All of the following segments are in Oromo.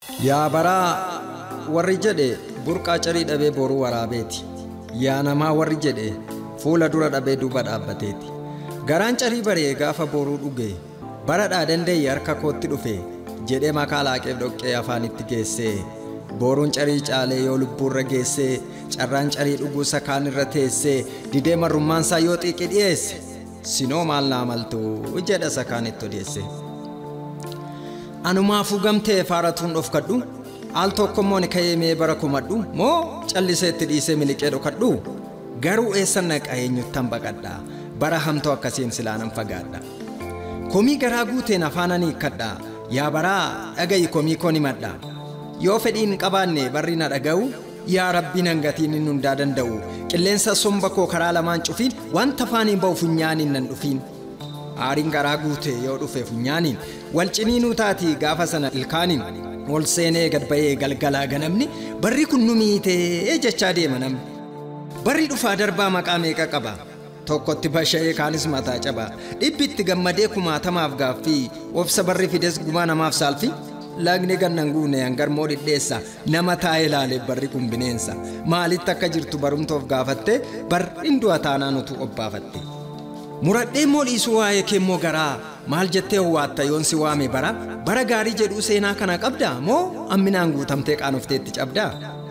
Yaa Baraa warri jedhe burqaa carii dhabee boruu waraabeeti. Yaa namaa warri jedhe fuula dura dhabee duuba dhaabbateeti. Garaan carii baree gaafa boruu dhuge baradhaa danda'e harka kootti dhufe jedhee makaa laaqeef dhoqqee afaanitti geessee boruun carii caalee yoo lubbuurra geessee carraan carii dhuguu sakaan irra teessee didee marrummaan isaa yoo xiiqi dhiyeesse sinoo maal naamaltu jedha sakaanitti odeesse. Anumaafuu gamtee faaratuun dhofkadhu al tokkommoo ni ka'ee bara kumadhu moo calliseetti dhiisee miliqee dhokadhu garuu eessan naqa eenyuttan baqadha bara hamtoo akkasiin silaanan fagaadha. Komii garaa guuteen afaananii hikkadha yaa Baraa dhagayi komii koon himadha yoo fedhiin qabaanne barri na dhaga'u yaa Rabbi nan gatiin hin hundaa danda'u qilleensa somba koo karaa lamaan cufiin wanta faaniin ba'u funyaaniin nan dhufiin. Aariin garaa guutee yoo dhufe funyaaniin wal ciniinuu taati gaafa sana ilkaaniin ol seenee gad ba'ee galgalaa ganamni barri kun nu miitee jechaa deema namni. Barri dhufaa darbaa maqaa meeqa qaba tokkotti basha'ee kaanis mataa caba dhibbitti gammadee kumaatamaaf gaaffii obsa barri fides gumaa namaaf saalfii lagni gannan guune hangarmoo dhidheessa nama taa'ee ilaale barri kun bineensa maalitti akka jirtu barumtoof gaafatte barri du'a taanaan utuu obbaafatte. Muradhee mooliisuu waa'ee keemmoo garaa maal jettee hawwaatta yoon si waame bara gaarii jedhuu seenaa kana qabdaa moo amminaan guutamtee qaanofteetti cabdaa.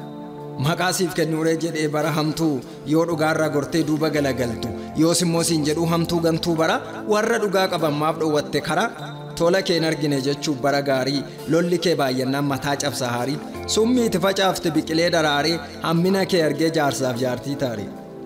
Maqaasiif kennuuree jedhee bara hamtuu yoo dhugaarraa gortee duuba galagaltu yoos immoo siin jedhuu hamtuu gantuu bara warra dhugaa qaban maaf dhoowwatte karaa tola keen argine jechuuf bara gaarii lolli kee baay'annaan mataa cabsa haarii summiiti facaafte biqilee daraaree hammina kee argee jaarsaaf jaartii taaree.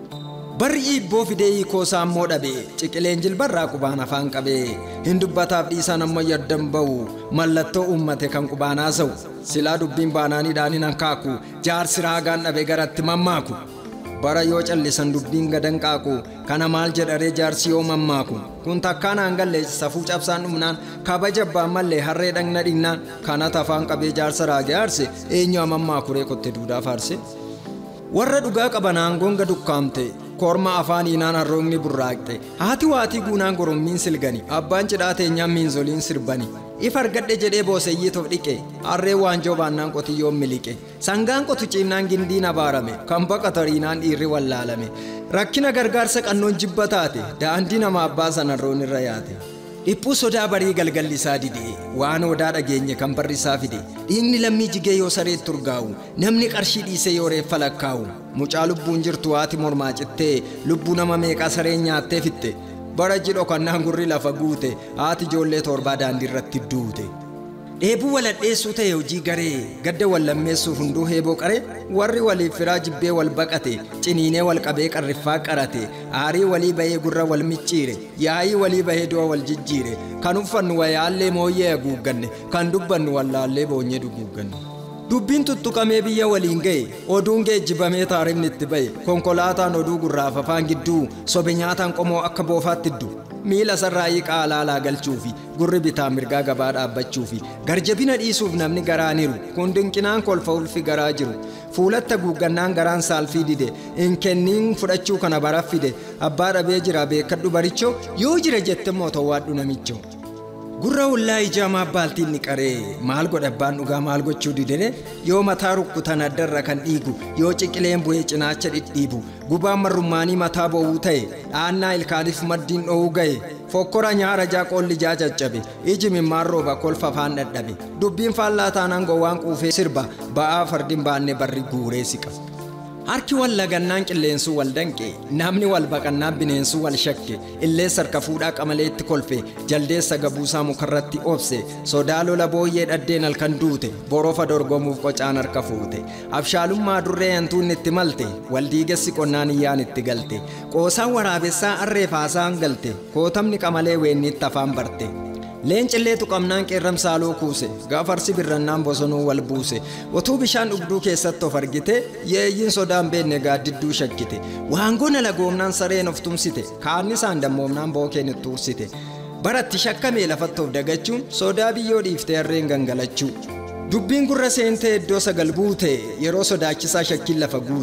Barri ibboo fidee hiikoo saammoo dhabee ciqileen jilbarraa qubaan afaan qabee hin dubbataaf dhiisan ammoo yaddan ba'u mallattoo uummate kan qubaanaa sa'u silaa dubbiin baanaaniidhaan hin hankaaku jaarsi raagaan dhabe garatti mammaaku bara yoo callisan dubbiin gadan qaaqu kana maal jedharee jaarsi yoo mammaaku kun takkaan hangallee safuu cabsaan dhumnaan kabaja abbaan mallee harree dhagna dhignaan kanat afaan qabee jaarsa raagee aarse eenyu amammaakuree kotte duudhaa faarse. Warra dhugaa qaban aangoon gadukkaamte korma afaaniinaan harroonni burraaqxe haati waatii guunaan gorommiin silgani abbaan cidhaa teenyaan miinzoliin sirbani if argadhe jedhee booseyyii tof dhiqe harree waanjoo baannaan qotiyyoon miliqe sangaan qotu ciimnaan gindiin abaarame kan baqatariinaan dhiirri wallaalame rakkina gargaarsa qannoon jibba taate daandii nama abbaa sanarroon irra yaate. Dhiphuu sodaa barii galgallisaa didee waan odaa dhageenye kan barrisaa fide dhiigni lammii jigee yoo sareetti urgaa'u namni qarshii dhiisee yoo reeffa lakkaa'u mucaa lubbuun jirtu haati mormaa cittee lubbuu nama meeqaa sareen nyaattee fitte bara jidho kannaan gurri lafa guute haati ijoollee torbaa daandii irratti duute. Dheebuu waladheessuu ta'e hojii garee gadda wal lammeessuuf hunduu heeboo qaree warri waliif firaa jibbee wal baqate ciniinee wal qabee qarriffaa qarate aarii walii bahee gurra wal micciire yaa'ii walii bahee du'a wal jijjiire kan uffannu wayaallee mooyyee haguugganne kan dubbannu wallaallee boonyee duguugganne. Dubbiin tuttuqamee biyya waliin ga'e oduun geejjibamee taarifni itti ba'e konkolaataan oduu gurraaf afaan gidduu sobe nyaataan qomoo akka boofaatti iddu miila sarraayii qaalaalaa galchuufi gurri bitaa mirgaa gabaa dhaabbachuufi garjabina dhiisuuf namni garaaniru kun dinqinaan kolfa ulfi garaa jiru fuulatta guuggannaan garaan saalfii dide hin kenniin fudhachuu kana bara fide abbaa dhabee jira beekadhu barichoo yoo jira jette mootowaadhu namichoo. Gurra ullaa ijaamaa baaltiin ni qaree maal godha abbaan dhugaa maal gochuu didere yoo mataa rukkutan addarra kan dhiigu yoo ciqileen bu'ee cinaacha dhidhiibu gubaan marrummaanii mataa bo'uu ta'e dhaannaa ilkaaniif maddiin dho'uu ga'e fokkora nyaara jaaqolli jaa caccabe iji mimmaan rooba kolfa afaan dhadhabe dubbiin faallaa taanaan gowwaan quufee sirba ba'aa fardin baanne barri guuree siqa. Harki wal lagannaan qilleensuu wal danqe namni wal baqannaan bineensuu wal shakke illee sarka fuudhaa qamaleetti kolfe jaldeessa gabuusaa mukarratti obse sodaa lola booyyee dhaddeen halkan duute borofa dorgomuuf qocaan harka fuute abshaalummaa durree hantuun itti malte waldiigessi qonnaan iyyaan itti galte qoosaan waraabessaa arree faasaan galte kootamni qamalee weenniitti afaan barte. Leencillee tuqamnaan qeerramsaaloo kuuse gaafarsi birrannaan bosonuu wal buuse otuu bishaan dhugduu keessatti of argite yeeyyiin sodaan beenne gaaddidduu shakkite waangoona lagoomnaan sareen of tumsite kaannisaan dammoomnaan bookeen itti ursite baratti shakkamee lafatti of dagachuun sodaa biyyoo dhiiftee harreen gangalachuu dubbiin gurra seentee iddoo sagal buute yeroo sodaachisaa shakkiin lafa guute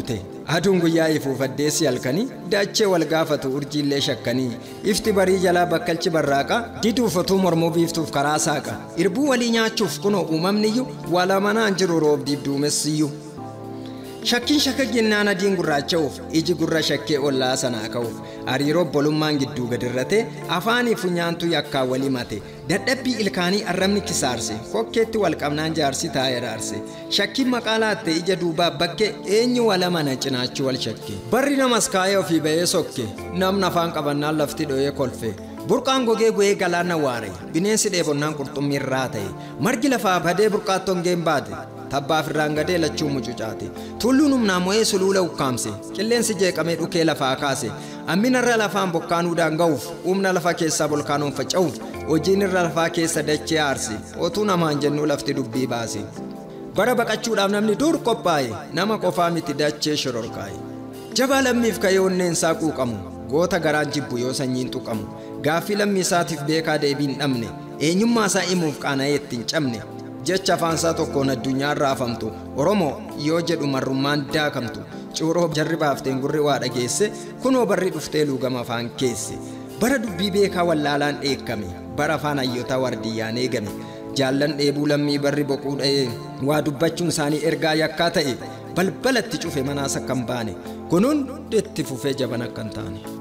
aduun guyyaa ifuuf addeessi halkanii dachee wal gaafatu urjiillee shakkanii ifti barii jalaa bakkalchi barraaqa diduuf otuu mormuu biiftuuf karaa saaqa irbuu walii nyaachuuf kunoo uumamniyyuu wala manaan jiru roobdiif duumessiyyuu shakkiin shakka jennaan adiin gurraacha'uuf iji gurra shakkee ollaa sanaa ka'uuf hariiroo bolummaan gidduu gadirrate afaanii funyaantu yakkaa walii mate dadhabbii ilkaanii arrabni kisaarse kokkeetti wal qabnaan jaarsi taa'ee raarse shakkiin maqaa laatte ija duubaa bakkee eenyu wala mana cinaachuu wal shakke barri namas kaa'ee ofii ba'ee sokke namni afaan qabannaan lafti dho'ee kolfe burqaan gogee bu'ee galaana waare bineensi dheebonnaan qurxummiirraa ta'e margi lafaa badee burqaattoon geen baate tabbaaf irraan gadee lachuu mucucaate tulluun humnaa mo'ee suluula ukkaamse qilleensi jeeqamee dhukee lafaa kaase amminarra lafaan bokkaanuudhaan ga'uuf humna lafa keessaa bolkaanoon faca'uuf hojiin irra lafaa keessa dachee aarse otuu namaan jennuu lafti dubbii baase bara baqachuudhaaf namni dur qophaa'e nama qofaa miti dachee shororkaa'e jabaa lammiif ka'ee onneen isaa quuqamu goota garaan jibbu yoo sanyiin tuqamu gaaffii lammii isaatiif beekaa deebiin dhabne eenyummaa isaa himuuf qaana'ee ittiin cabne jecha afaansaa tokkoon addunyaarraa afamtu oromoo yoo jedhu marrummaan daakamtu cuuroo jarri baafteen gurri waa dhageesse kunoo barri dhuftee luugama afaan keesse bara dubbii beekaa wallaalaan dheekkame bara afaan hayyotaa wardiyyaan eegame jaallan dheebuu lammii barri boquu dha'ee waa dubbachuun isaanii ergaa yakkaa ta'e balbalatti cufe manaas akkan baane kunuun itti fufee jaban akkan taane